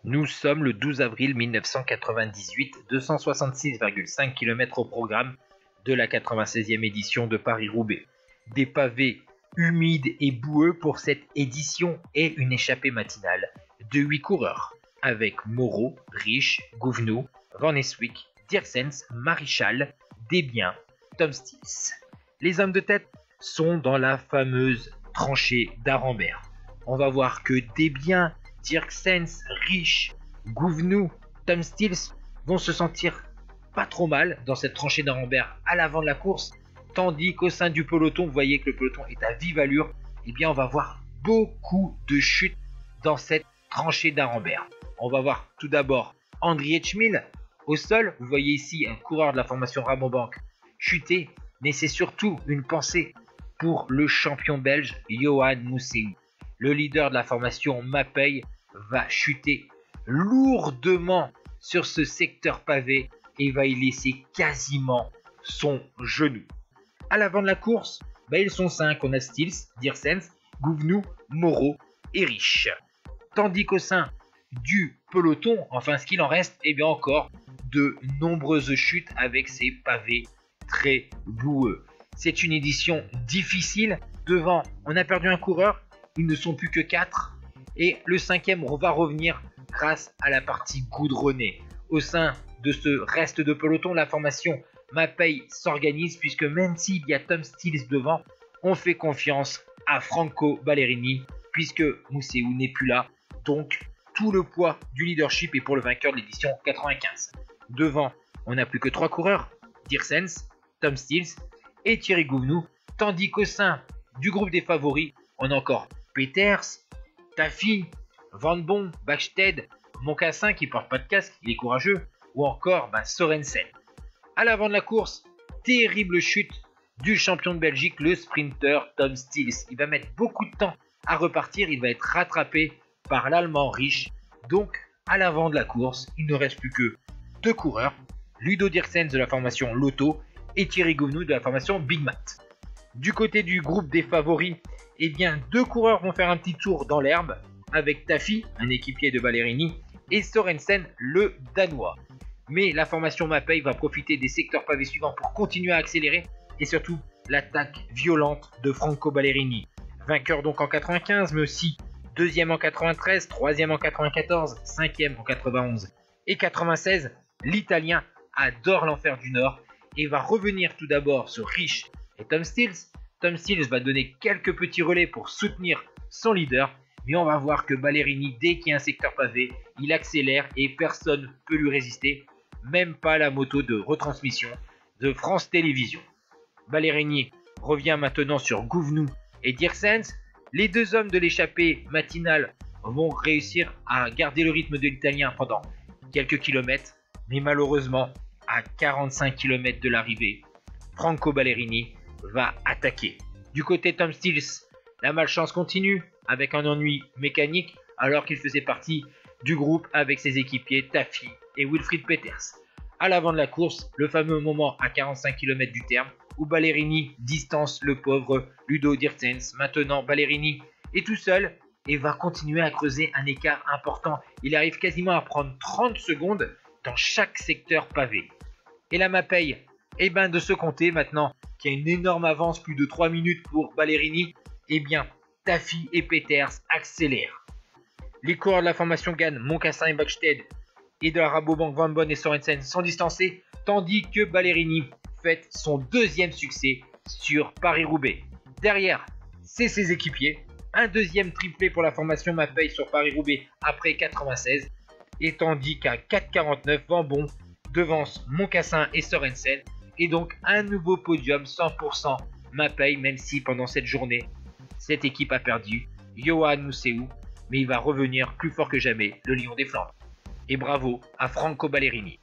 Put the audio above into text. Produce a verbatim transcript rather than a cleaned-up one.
Nous sommes le douze avril mille neuf cent quatre-vingt-dix-huit, deux cent soixante-six virgule cinq kilomètres au programme de la quatre-vingt-seizième édition de Paris-Roubaix. Des pavés humides et boueux pour cette édition et une échappée matinale de huit coureurs, avec Moreau, Rich, Gouvenou, Van Eswick, Diersens, Marichal, Desbiens, Tom Stills. Les hommes de tête sont dans la fameuse tranchée d'Arambert. On va voir que Desbiens, Diersens, Rich, Gouvenou, Tom Stills vont se sentir pas trop mal dans cette tranchée d'Arambert à l'avant de la course, tandis qu'au sein du peloton, vous voyez que le peloton est à vive allure. Eh bien, on va voir beaucoup de chutes dans cette tranchée d'Arambert. On va voir tout d'abord André Etchemil au sol. Vous voyez ici un coureur de la formation Rabobank chuter, mais c'est surtout une pensée pour le champion belge Johan Museeuw. Le leader de la formation Mapei va chuter lourdement sur ce secteur pavé et va y laisser quasiment son genou. À l'avant de la course, bah ils sont cinq. On a Stills, Diersens, Gouvenou, Moreau et Rich. Tandis qu'au sein du peloton, enfin ce qu'il en reste, et eh bien encore de nombreuses chutes avec ces pavés très boueux. C'est une édition difficile. Devant, on a perdu un coureur. Ils ne sont plus que quatre. Et le cinquième, on va revenir grâce à la partie goudronnée. Au sein de ce reste de peloton, la formation Mapei s'organise, puisque même s'il y a Tom Stills devant, on fait confiance à Franco Ballerini, puisque Museeuw n'est plus là. Donc, tout le poids du leadership est pour le vainqueur de l'édition quatre-vingt-quinze. Devant, on n'a plus que trois coureurs, Diersens, Tom Stills et Thierry Gouvenou, tandis qu'au sein du groupe des favoris, on a encore Peters, Tafi, Van Bon, Bachsted, Moncassin qui porte pas de casque, il est courageux, ou encore bah, Sorensen. À l'avant de la course, terrible chute du champion de Belgique, le sprinter Tom Stills. Il va mettre beaucoup de temps à repartir, il va être rattrapé par l'Allemand Rich. Donc, à l'avant de la course, il ne reste plus que deux coureurs, Ludo Diersens de la formation Lotto et Thierry Gouvenou de la formation Big Mat. Du côté du groupe des favoris, eh bien, deux coureurs vont faire un petit tour dans l'herbe avec Tafi, un équipier de Ballerini, et Sorensen, le Danois. Mais la formation Mapei va profiter des secteurs pavés suivants pour continuer à accélérer et surtout l'attaque violente de Franco Ballerini. Vainqueur donc en quatre-vingt-quinze, mais aussi deuxième en quatre-vingt-treize, troisième en quatre-vingt-quatorze, cinquième en quatre-vingt-onze et quatre-vingt-seize. L'Italien adore l'enfer du Nord et va revenir tout d'abord sur Rich et Tom Stills. Tom Stills va donner quelques petits relais pour soutenir son leader, mais on va voir que Ballerini, dès qu'il y a un secteur pavé, il accélère et personne ne peut lui résister, même pas la moto de retransmission de France Télévisions. Ballerini revient maintenant sur Gouvenou et Diersens. Les deux hommes de l'échappée matinale vont réussir à garder le rythme de l'Italien pendant quelques kilomètres, mais malheureusement, à quarante-cinq kilomètres de l'arrivée, Franco Ballerini va attaquer. Du côté Tom Stills, la malchance continue avec un ennui mécanique alors qu'il faisait partie du groupe avec ses équipiers Tafi et Wilfried Peters. À l'avant de la course, le fameux moment à quarante-cinq kilomètres du terme où Ballerini distance le pauvre Ludo Diersens. Maintenant, Ballerini est tout seul et va continuer à creuser un écart important. Il arrive quasiment à prendre trente secondes dans chaque secteur pavé. Et la Mapei, eh ben de se compter maintenant qu'il y a une énorme avance, plus de trois minutes pour Ballerini, eh bien Tafi et Peters accélèrent. Les coureurs de la formation Gann, Moncassin et Bachsted, et de la Rabobank, Van Bon et Sorensen sont distancés, tandis que Ballerini fête son deuxième succès sur Paris-Roubaix. Derrière, c'est ses équipiers. Un deuxième triplé pour la formation Mapei sur Paris-Roubaix après quatre-vingt-seize. Et tandis qu'à quatre quarante-neuf, Van Bon devance Moncassin et Sorensen. Et donc un nouveau podium cent pour cent Mapei, même si pendant cette journée, cette équipe a perdu Johan Museeuw. Mais il va revenir plus fort que jamais, le lion des Flandres. Et bravo à Franco Ballerini.